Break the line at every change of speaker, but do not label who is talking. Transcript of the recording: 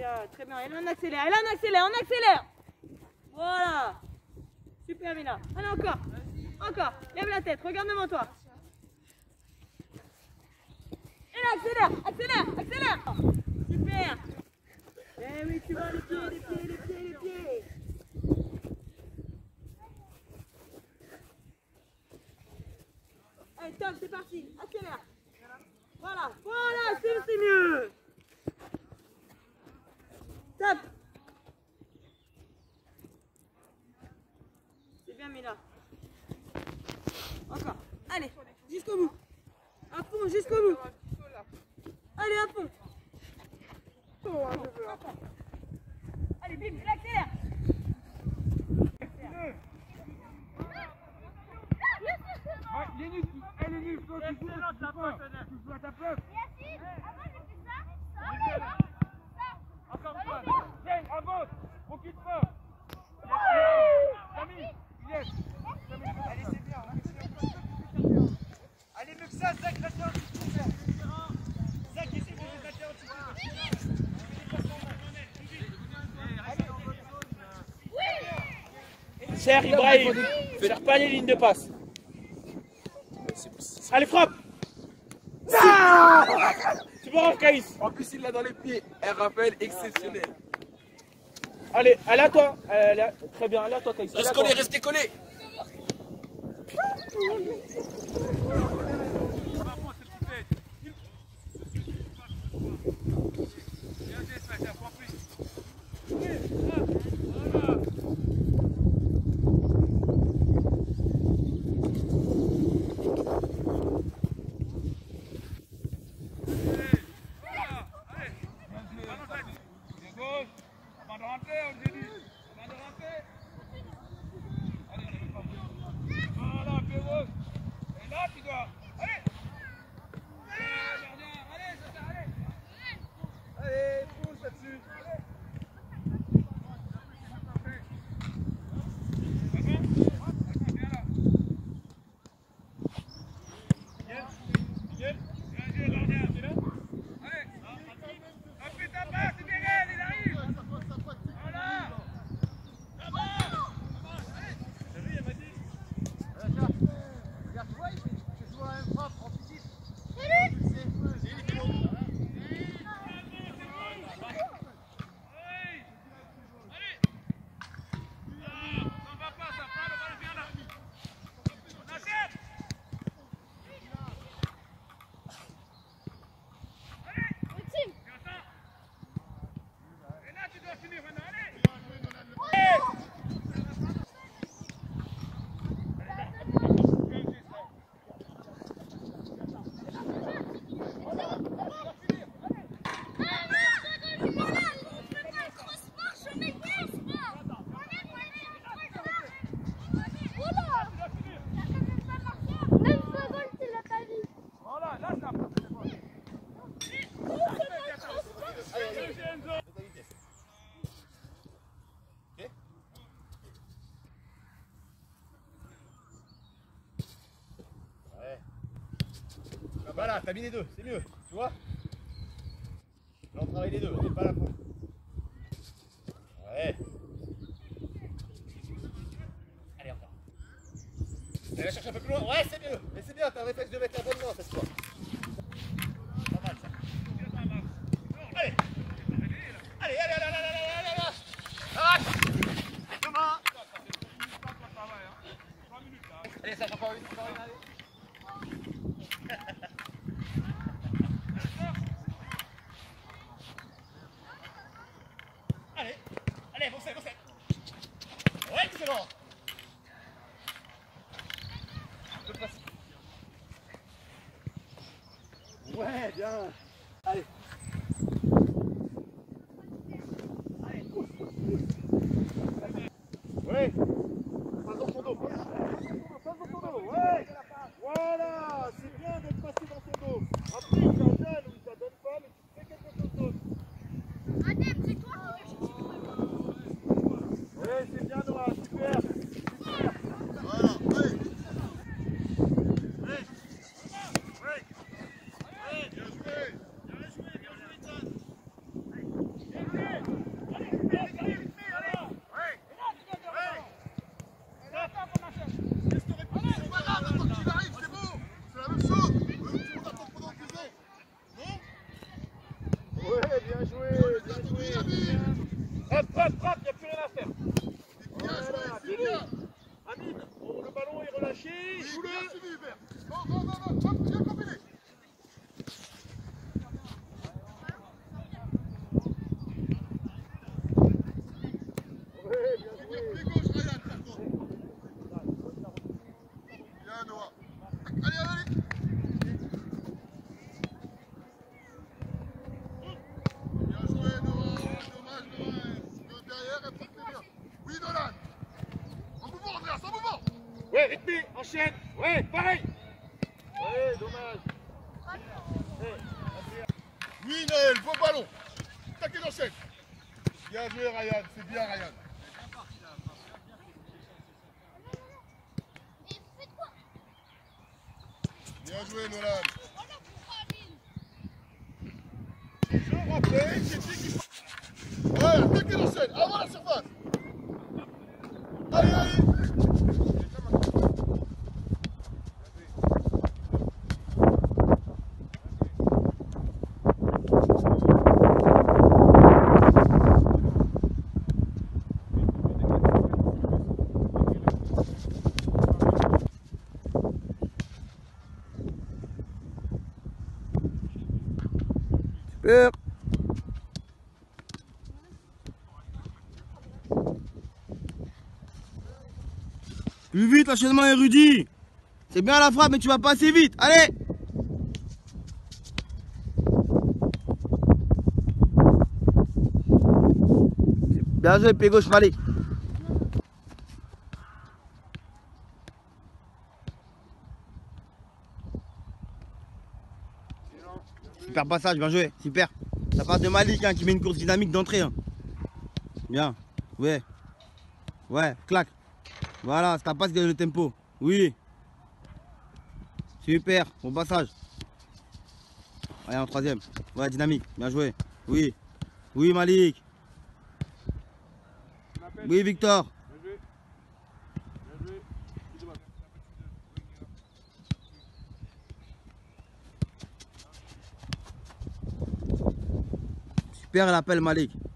Mila, très bien. Et là, on accélère, on accélère. Voilà. Super, Mila. Allez, encore. Encore. Lève la tête, regarde devant toi. Et là, accélère, accélère, accélère. Super. Eh oui, tu vois, les pieds, les pieds, les pieds, les pieds. Allez, top, c'est parti. Accélère. Voilà, voilà, c'est mieux. Top. C'est bien, Mila. Encore. Allez, jusqu'au bout. À fond, jusqu'au bout. Allez, à fond. Allez, bim, il accélère.
Elle est nulle, toi, tu joues à ta place. Encore une fois. Tiens, avance, recule pas. Camille, yes. Allez, c'est bien. Allez, mieux que ça, Zach, reste un petit peu. Zach, essaie de les battre un petit peu.
Cher Ibrahim, faire pas les lignes de passe. Allez, frappe. Tu peux rendre Caïs.
En plus, il l'a dans les pieds. Un rappel exceptionnel.
Allez, elle à toi. Très bien, elle à toi, Caïs.
Restez collés, restez collés.
Voilà, t'as mis les deux, c'est mieux, tu vois. Là on travaille les deux, on n'est pas à la fois. Ouais. Allez, encore. Allez, la chercher un peu plus loin. Ouais, c'est mieux. Mais c'est bien, t'as un réflexe de mettre la bonne main cette fois. Pas mal ça. Allez. Allez, allez, allez, allez, allez, allez, allez. Ah. Demain. Allez, ça va pas une, allez. Allez, allez, bossez, bossez. Ouais, excellent. Ouais, bien. Allez. Allez, pousse, pousse, pousse. Ouais. Pas dans son dos. Pas dans son dos. Ouais. Voilà, c'est bien d'être passé dans son dos. Après, il t'a donne ou il t'a donne pas, mais tu fais quelque chose d'autre.
Adem, c'est toi qui vas chercher.
Ouais, c'est bien, Noah, super.
Frappe, frappe, frappe, il n'y a plus rien à faire. Voilà, bien. Hamid, bon, le ballon est relâché, joue-le.
Bien combiné. Pied gauche, Ryan, par contre. Bien, Noah. Allez. Bien joué, Noah. Dommage, Noah. Derrière, elle frappe bien. Oui, Nolan. En mouvement, Andreas, en mouvement.
Ouais, rythmé, enchaîne. Ouais, pareil. Ouais, dommage.
Oui, Naël, beau ballon. Taquet d'enchaîne. Bien joué, Ryan. C'est bien, Ryan. Bien joué, Nolan. Je rappelle, j'ai dit qu'il faut... Ouais, taquet d'enchaîne. Avant la surface. Allez.
Super.
Plus vite, l'enchaînement est Rudy. C'est bien la frappe, mais tu vas pas assez vite. Allez. Bien joué, pied gauche, Malik. Super passage, bien joué, super. Ça part de Malik hein, qui met une course dynamique d'entrée. Hein. Bien, ouais. Ouais, clac. Voilà, c'est ta passe qui a le tempo. Oui. Super, bon passage. Allez, en troisième. Ouais, dynamique, bien joué. Oui. Oui, Malik. Oui, Victor. Super, elle appelle Malik.